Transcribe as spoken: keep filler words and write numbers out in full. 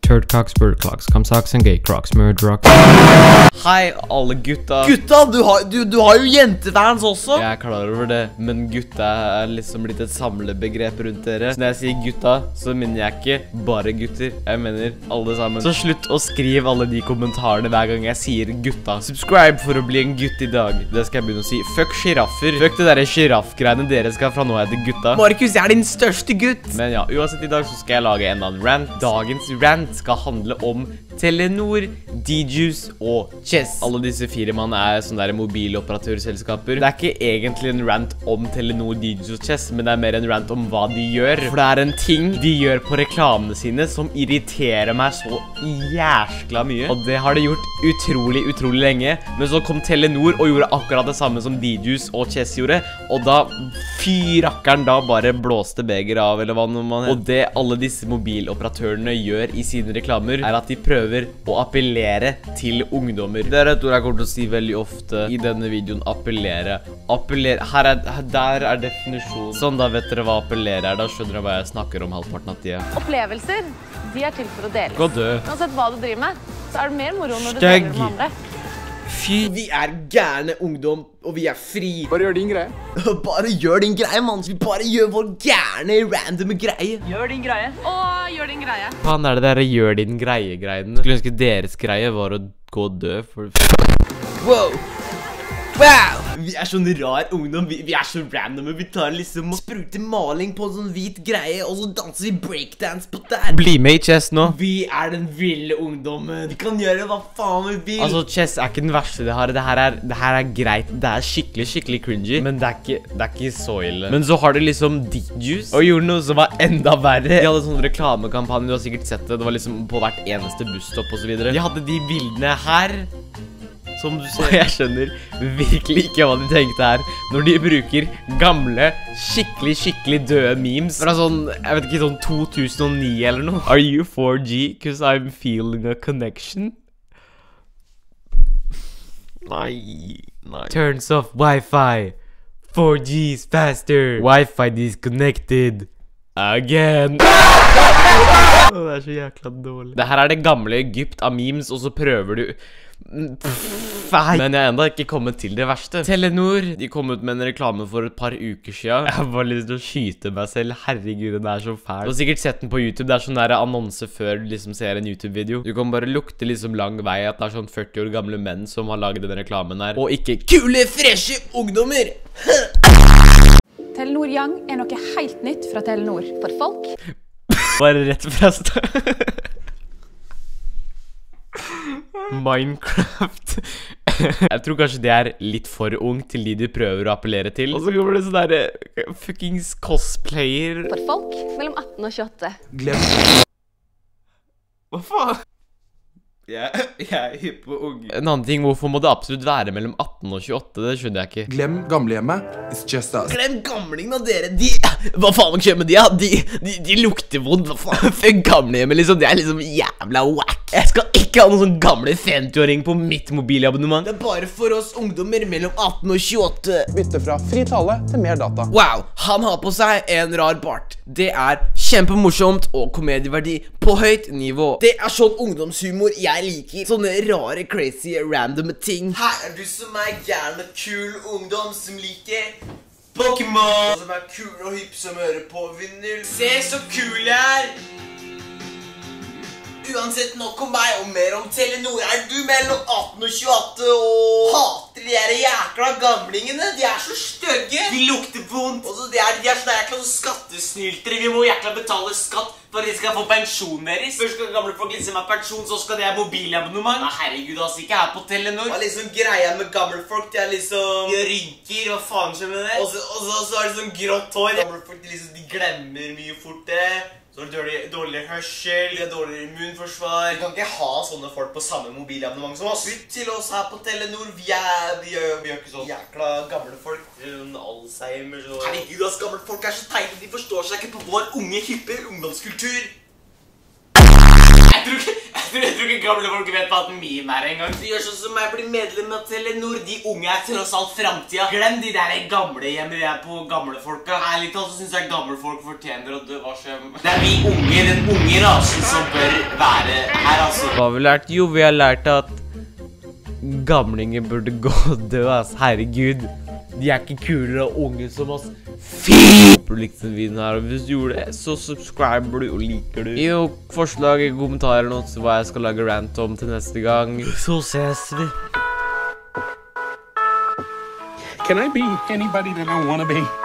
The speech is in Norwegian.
Turd cocks, bird clocks, cum socks and gay crocs, murder Hei alle gutta. Gutta, du har, du, du har jo jentefans også. Jeg er klar over det, men gutta er liksom blitt et samlebegrep rundt dere. Så når jeg sier gutta, så mener jeg ikke bare gutter. Jeg mener alle sammen. Så slutt å skrive alle de kommentarene hver gang jeg sier gutta. Subscribe for å bli en gutt i dag. Det skal jeg begynne å si. Fuck giraffer. Fuck det der giraffgreiene dere skal fra nå hete gutta. Markus, jeg er din største gutt. Men ja, uansett i dag så skal jeg lage en annen rant. Dagens rant skal handle om Telenor, D-Juice og Chess. Alle disse fire mann er sånne der mobiloperatørselskaper. Det er ikke egentlig en rant om Telenor, D-Juice og Chess, men det er mer en rant om hva de gjør. For det er en ting de gjør på reklamene sine som irriterer meg så jæskla mye. Og det har de gjort utrolig, utrolig lenge. Men så kom Telenor og gjorde akkurat det samme som D-Juice og Chess gjorde. Og da, fy rakkeren, da bare blåste beger av, eller hva noe man heter. Og det alle disse mobiloperatørene gjør i sine reklamer, er at de prøver å appellere til ungdommer. Det er et ord jeg kommer til å si veldig ofte i denne videoen. Appellere. Appellere. Her er, der er definisjonen. Sånn, da vet dere hva appellere er. Da skjønner dere hva jeg snakker om halvparten av tida. Opplevelser, de er til for å deles. Gå dø. Uansett hva du driver med, så er det mer moro når du Stygg. deler med andre. Fy, vi er gærne ungdom, og vi er fri. Bare gjør din greie. Bare gjør din greie, mann. Vi bare gjør vår gærne, randomme greie. Gjør din greie. Og gjør din greie. Faen er det der gjør din greie-greiene? Skulle ønske deres greie var å gå og dø for... Wow. Wow. Vi er sånn rar ungdom. Vi, vi er så randomme. Vi tar liksom og spruter maling på en sånn hvit greie, og så danser vi breakdance på der. Bli med i Chess nå. Vi er den ville ungdommen. Vi kan gjøre hva faen vi vil. Altså, Chess er ikke den verste det har. Det her er, det her er greit. Det er skikkelig, skikkelig cringy. Men det er ikke, det er ikke så ille. Men så har det liksom D-Juice, og gjorde noe som var enda verre. De hadde sånn reklamekampanje, du har sikkert sett det. Det var liksom på hvert eneste busstopp og så videre. De hadde de bildene her, som du ser. Og jeg skjønner virkelig ikke hva de tenkte her, når de bruker gamle, skikkelig, skikkelig døde memes fra sånn, jeg vet ikke, sånn to tusen og ni eller noe. Are you four G? Cause I'm feeling a connection. Nei, nei. Turns off Wi-Fi. four G's faster. Wi-Fi disconnected. Again. Åh, det er så jækla dårlig. Det her er det gamle Egypt av memes, og så prøver du... Fei. Men jeg har enda ikke kommet til det verste. Telenor, de kom ut med en reklame for et par uker siden. Jeg har bare lyst til å skyte meg selv. Herregud, den er så fæl. Du har sikkert sett den på YouTube. Det er sånn der annonse før du liksom ser en YouTube-video. Du kan bare lukte liksom lang vei at det er sånn førti år gamle menn som har laget den reklamen her, og ikke kule, freshe ungdommer. Telenor Young er noe helt nytt fra Telenor. For folk. Bare rett fra start. Minecraft. Jeg tror kanskje det er litt for ung til de du prøver å appellere til. Og så kommer det sånn der fuckings cosplayer. For folk mellom atten og tjueåtte. Glem. Hva faen? Jeg, jeg er hypp på unge. En annen ting, hvorfor må det absolutt være mellom atten og tjueåtte? Det skjønner jeg ikke. Glem gamlehjemmet. It's just us. Glem gamlingen av dere. De, hva faen skjer med de, ja? De, de, de lukter vondt. Hva faen? Fuck gamlehjemmet, liksom. Det er liksom jævla whack. Jeg skal ikke ha noen sånn gamle femti-åring på mitt mobilabonnement. Det er bare for oss ungdommer mellom atten og tjueåtte. Bytte fra fri tale til mer data. Wow, han har på seg en rar bart. Det er kjempemorsomt og komedieverdi på høyt nivå. Det er sånn ungdomshumor jeg liker. Sånne rare, crazy, random ting. Her er du som er gjerne kul ungdom som liker Pokémon. Som er kul og hypp som hører på vinyl. Se så kul jeg er. Uansett, nok om meg og mer om Telenor. Er du mellom atten og tjueåtte og hater de der jækla gamlingene? De er så stygge. De lukter vondt. Og så de er, de er sånne jækla skattesnyltere. Vi må jækla betale skatt for at de skal få pensjon deres. Først skal gamle folk liksom ha pensjon, så skal de ha mobilabonnement. Nei, herregud, altså ikke her på Telenor. Hva er liksom greia med gamle folk? De er liksom... De rynker, hva faen skjer med det? Og så, og så, så er det sånn grått hår. Gamle folk, de liksom, de glemmer mye fortere. Så har de dårlig, dårlig hørsel, de har dårligere immunforsvar. Vi kan ikke ha sånne folk på samme mobilabonnement som oss. Ut til oss her på Telenor, vi er, vi gjør, vi gjør ikke sånn jækla gamle folk. Alzheimer, så... Herregud, ass, gamle folk er så teite, de forstår seg ikke på vår unge, hippe ungdomskultur. Jeg tror ikke... Jeg tror ikke gamle folk vet hva et meme er en gang. De gjør sånn som meg, blir medlem av Telenor. De unge er tross alt fremtiden. Glem de der gamle hjemme vi er på gamle folka. Ærlig talt så synes jeg gamle folk fortjener å dø. Hva skjer? Det er vi unge, den unge rasen som bør være her, altså. Hva har vi lært? Jo, vi har lært at gamlinger burde gå og dø, ass. Herregud. De er ikke kulere og unge som oss. Fy! Håper du likte den videoen her, og hvis du gjorde det, så subscriber du og liker du. Gi noen forslag i kommentarer nå til hva jeg skal lage rant om til neste gang. Så ses vi. Can I be anybody that I wanna be?